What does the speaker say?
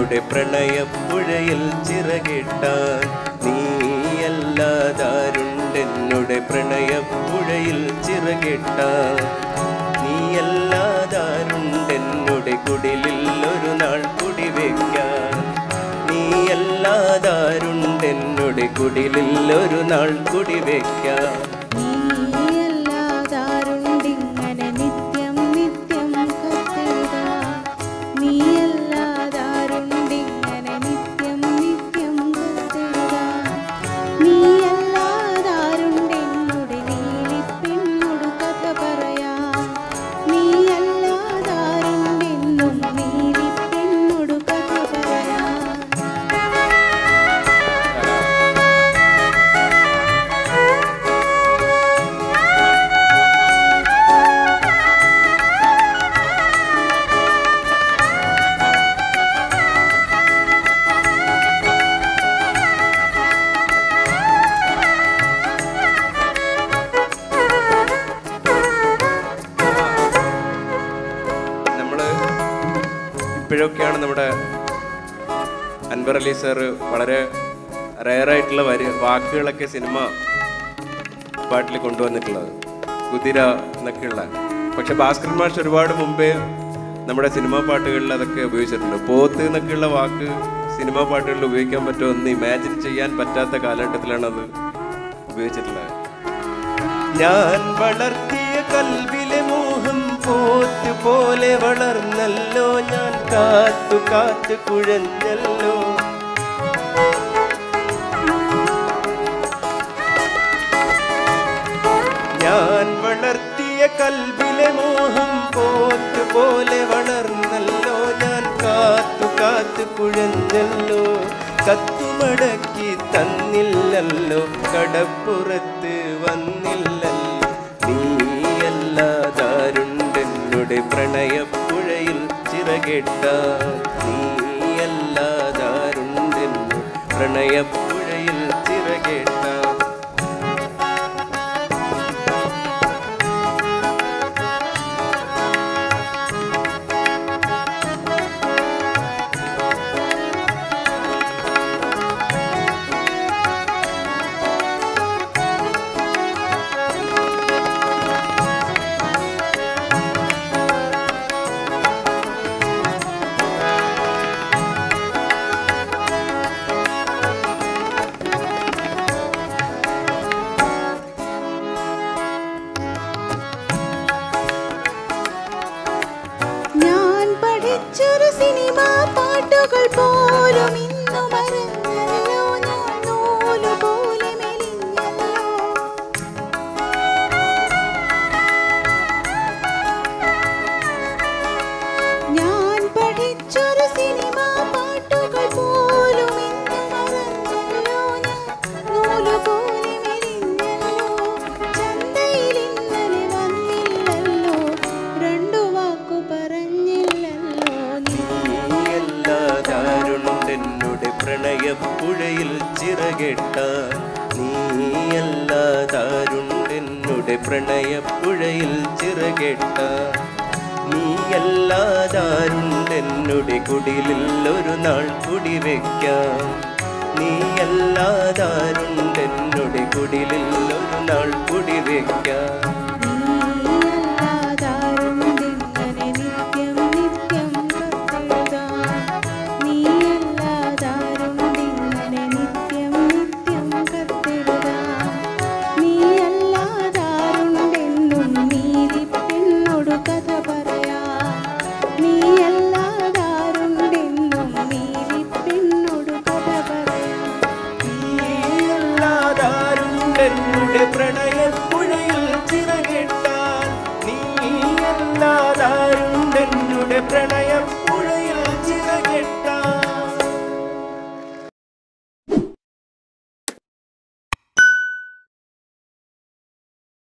നിന്നുടെ പ്രണയപ്പുഴയിൽ ചിറകിട്ടാൻ. നീയല്ലാതാരുണ്ടെന്നുടെ പ്രണയപ്പുഴയിൽ ചിറകിട്ടാൻ. നീയല്ലാതാരുണ്ടെന്നുടെ കുടിലിൽ ഒരു നാൾ കുടിവെക്കാൻ. നീയല്ലാതാരുണ്ടെന്നുടെ കുടിലിൽ ഒരു നാൾ കുടിവെക്കാൻ. ഇപ്പോഴൊക്കെയാണ് നമ്മുടെ അൻവർ അലി സാറ് വളരെ റയറായിട്ടുള്ള വാക്കുകളൊക്കെ സിനിമ പാട്ടിൽ കൊണ്ടുവന്നിട്ടുള്ളത്, കുതിര എന്നൊക്കെയുള്ള. പക്ഷെ ഭാസ്കരൻ മാഷ് ഒരുപാട് മുമ്പേ നമ്മുടെ സിനിമാ പാട്ടുകളിൽ അതൊക്കെ ഉപയോഗിച്ചിട്ടുണ്ട്. പോത്ത് എന്നൊക്കെയുള്ള വാക്ക് സിനിമാ പാട്ടുകളിൽ ഉപയോഗിക്കാൻ പറ്റുമോ എന്ന് ഇമാജിൻ ചെയ്യാൻ പറ്റാത്ത കാലഘട്ടത്തിലാണ് അത് ഉപയോഗിച്ചിട്ടുള്ളത്. ഞാൻ വളർത്തിയ കൽവിലെ മോഹം പോത്ത് പോലെ വളർന്നല്ലോ, ഞാൻ കാത്തു കാത്തു കുഴഞ്ഞല്ലോ. ഞാൻ വളർത്തിയ കൽവിലെ മോഹം പോത്ത് പോലെ വളർന്നല്ലോ, ഞാൻ കാത്തു കാത്തു കുഴഞ്ഞല്ലോ. കത്തുമടക്കി തന്നില്ലല്ലോ, കടപ്പുറത്ത് വന്നില്ലല്ലോ. നീയല്ലാതാരുണ്ടെന്നുടെ പ്രണയപ്പുഴയിൽ ചിറകെട്ടാൻ. നീയല്ലാതാരുണ്ടെന്നു പ്രണയപ്പുഴയിൽ ചിറകെട്ടാൻ. സിനിമാ പാട്ടുകൾ പോലും ഇന്നു മറന്നല്ലോ, ഞാൻ നൂല് പോലെ മെലിഞ്ഞല്ലോ. ഞാൻ പഠിച്ചൊരു സിനിമാ പാട്ടുകൾ പോലും ഇന്നു മറന്നല്ലോ, ഞാൻ നൂല് പോലെ മെലിഞ്ഞല്ലോ. ചന്തയിൽ ഇന്നലെ വന്നില്ലല്ലോ, രണ്ടു വാക്കു പറഞ്ഞില്ലല്ലോ. നീയല്ലാതാരുണ്ടെന്നുടെ പ്രണയപ്പുഴയിൽ ചിറകെട്ടാൻ. നീയല്ലാതാരുണ്ടെന്നുടെ പ്രണയപ്പുഴയിൽ ചിറകെട്ടാൻ. നീയല്ലാതാരുണ്ടെന്നുടെ കുടിലിൽ ഒരു നാൾ കുടിവെക്കാൻ. നീയല്ലാതാരുണ്ടെന്നുടെ കുടിലിൽ ഒരു നാൾ കുടിവെക്കാൻ. എന്നുടെ പ്രണയപ്പുഴയിൽ ചിറകെട്ടാൻ. നീയല്ലാതാരുണ്ടെന്നുടെ പ്രണയം